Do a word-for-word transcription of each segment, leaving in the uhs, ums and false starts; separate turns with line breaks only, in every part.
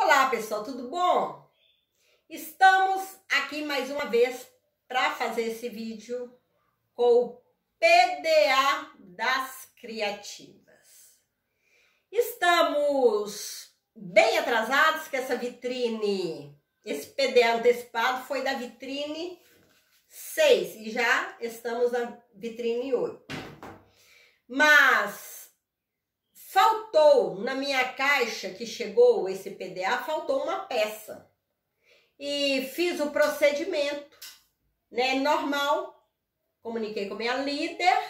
Olá pessoal, tudo bom? Estamos aqui mais uma vez para fazer esse vídeo com o P D A das criativas. Estamos bem atrasados, que essa vitrine, esse P D A antecipado foi da vitrine seis e já estamos na vitrine oito. Mas faltou na minha caixa que chegou esse P D A, faltou uma peça. E fiz o procedimento, né, normal. Comuniquei com minha líder,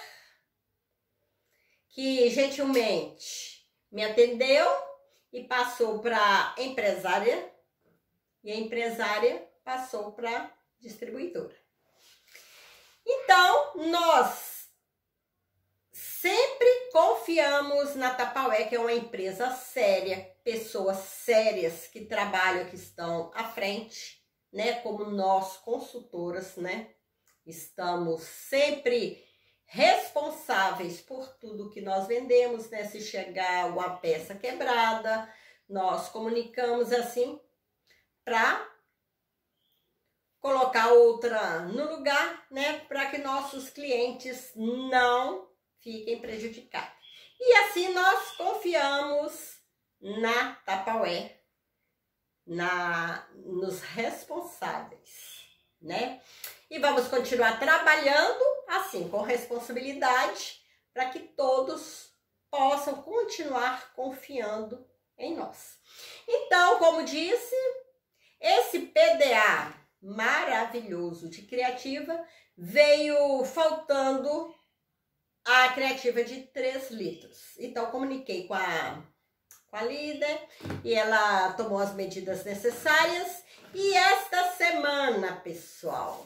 que gentilmente me atendeu e passou para a empresária, e a empresária passou para a distribuidora. Então, nós sempre confiamos na Tapaué, que é uma empresa séria, pessoas sérias que trabalham, que estão à frente, né? Como nós, consultoras, né? Estamos sempre responsáveis por tudo que nós vendemos, né? Se chegar alguma peça quebrada, nós comunicamos assim para colocar outra no lugar, né? Para que nossos clientes não fiquem prejudicados. E assim nós confiamos na Tapaué, na, nos responsáveis, né? E vamos continuar trabalhando assim, com responsabilidade, para que todos possam continuar confiando em nós. Então, como disse, esse P D A maravilhoso de criativa veio faltando a criativa de três litros. Então, comuniquei com a, com a líder e ela tomou as medidas necessárias. E esta semana, pessoal,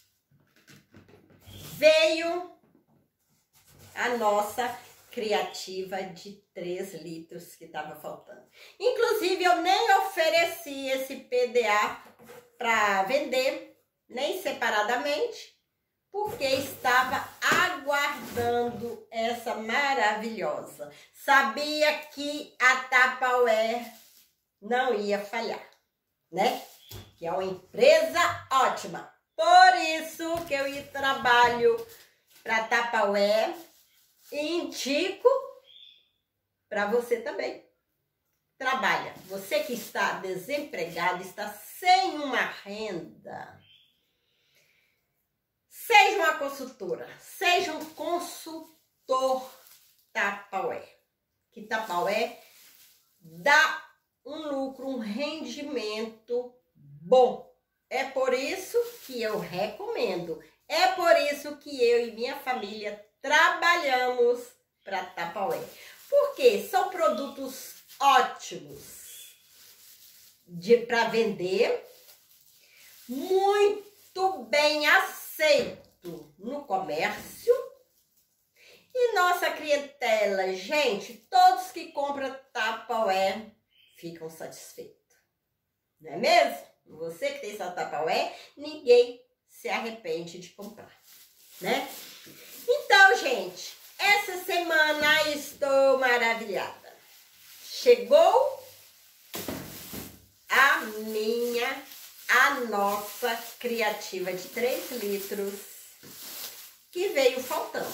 veio a nossa criativa de três litros que estava faltando. Inclusive, eu nem ofereci esse P D A para vender, nem separadamente, porque estava aguardando essa maravilhosa. Sabia que a Tapaué não ia falhar, né? Que é uma empresa ótima. Por isso que eu trabalho para Tapaué e indico para você também. Trabalha. Você que está desempregado, está sem uma renda, seja uma consultora, seja um consultor Tapaué. Que Tapaué dá um lucro, um rendimento bom. É por isso que eu recomendo. É por isso que eu e minha família trabalhamos para Tapaué. Porque são produtos ótimos para vender, muito bem aceito no comércio. E nossa clientela, gente, todos que compram Tapaué ficam satisfeitos. Não é mesmo? Você que tem sua Tapaué, ninguém se arrepende de comprar, né? Então, gente, essa semana estou maravilhada. Chegou a minha, a nossa criativa de três litros que veio faltando.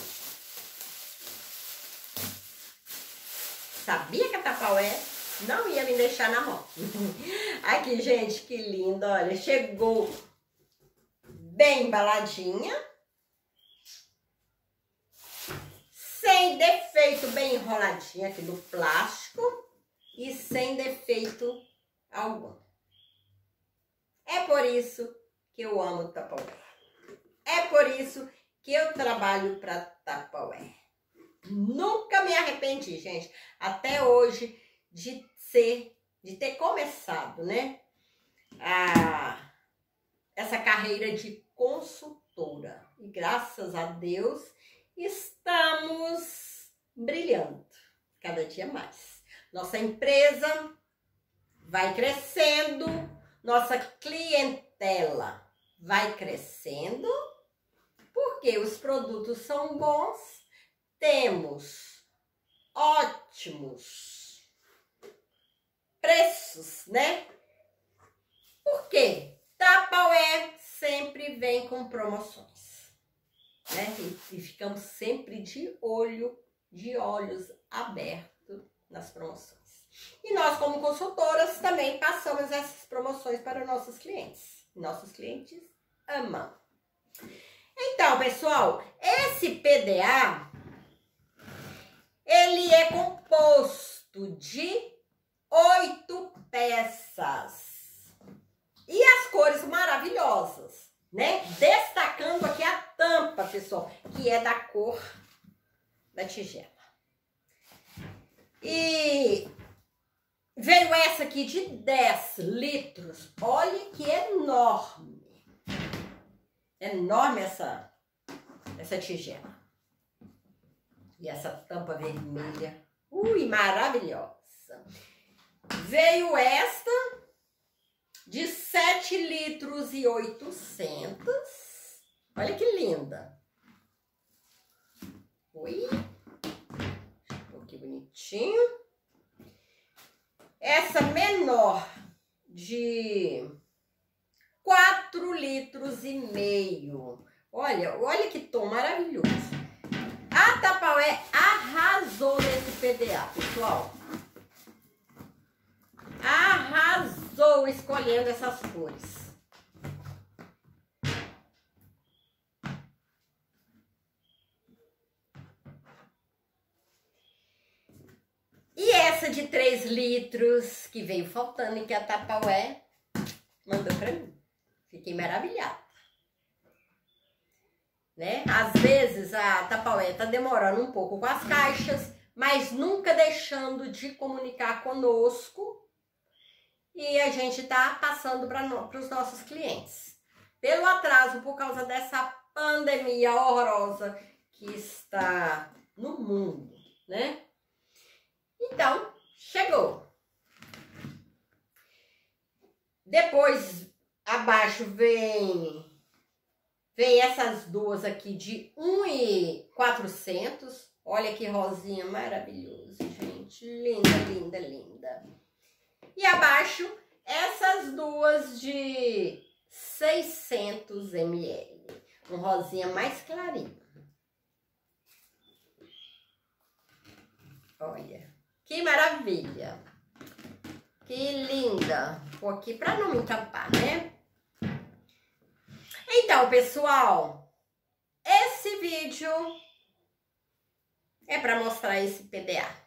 Sabia que a Tapaué não ia me deixar na mão. Aqui, gente, que lindo, olha, chegou bem embaladinha, sem defeito, bem enroladinha aqui no plástico e sem defeito algum. É por isso que eu amo Tapaué. É por isso que eu trabalho para Tapaué. Nunca me arrependi, gente, até hoje, de ser, de ter começado, né, a, essa carreira de consultora. E graças a Deus estamos brilhando cada dia mais. Nossa empresa vai crescendo, nossa clientela vai crescendo, porque os produtos são bons, temos ótimos preços preços, né? Por quê? Tupperware sempre vem com promoções, né? E, e ficamos sempre de olho, de olhos abertos nas promoções. E nós, como consultoras, também passamos essas promoções para nossos clientes. Nossos clientes amam. Então, pessoal, esse P D A, ele é composto de oito peças. E as cores maravilhosas, né? Destacando aqui a tampa, pessoal, que é da cor da tigela. E veio essa aqui de dez litros. Olha que enorme. Enorme essa, essa tigela. E essa tampa vermelha. Ui, maravilhosa. Veio esta de sete litros e oitocentos. Olha que linda. Ui. Que bonitinho. Essa menor de quatro litros e meio. Olha, olha que tom maravilhoso. A Tupperware arrasou nesse P D A, pessoal. Arrasou escolhendo essas cores. E essa de três litros, que veio faltando e que a Tupperware mandou pra mim. Fiquei maravilhada. Né? Às vezes a Tupperware tá demorando um pouco com as caixas, mas nunca deixando de comunicar conosco. E a gente tá passando para no, os nossos clientes. Pelo atraso, por causa dessa pandemia horrorosa que está no mundo, né? Então, chegou. Depois, abaixo vem, vem essas duas aqui de um mil e quatrocentos. Olha que rosinha maravilhoso, gente. Linda, linda, linda. E abaixo, essas duas de seiscentos mililitros. Um rosinha mais clarinho. Olha. Que maravilha! Que linda! Vou aqui para não me encapar, né? Então, pessoal, esse vídeo é para mostrar esse P D A.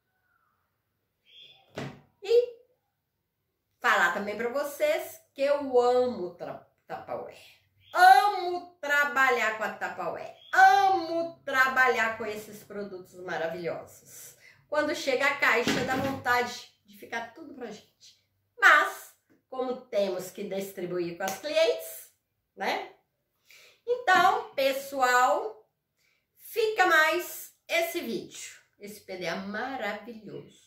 E falar também para vocês que eu amo Tupperware. Amo trabalhar com a Tupperware. Amo trabalhar com esses produtos maravilhosos. Quando chega a caixa, dá vontade de ficar tudo pra gente. Mas, como temos que distribuir com as clientes, né? Então, pessoal, fica mais esse vídeo. Esse P D A maravilhoso.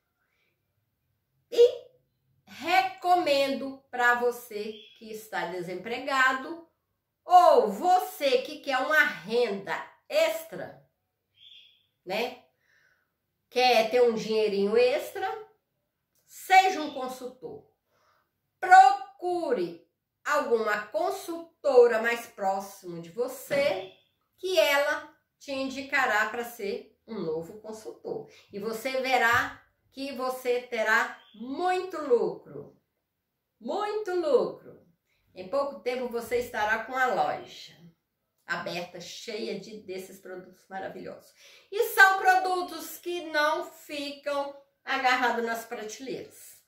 E recomendo para você que está desempregado ou você que quer uma renda extra, né? Quer ter um dinheirinho extra? Seja um consultor. Procure alguma consultora mais próximo de você que ela te indicará para ser um novo consultor. E você verá que você terá muito lucro. Muito lucro. Em pouco tempo você estará com a loja aberta, cheia de, desses produtos maravilhosos. E são produtos que não ficam agarrados nas prateleiras.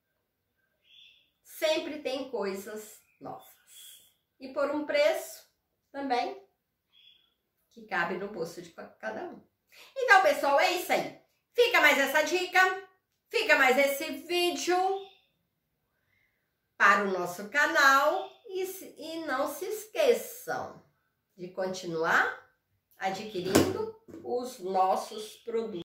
Sempre tem coisas novas. E por um preço também que cabe no bolso de cada um. Então, pessoal, é isso aí. Fica mais essa dica, fica mais esse vídeo para o nosso canal. E, e não se esqueçam de continuar adquirindo os nossos produtos.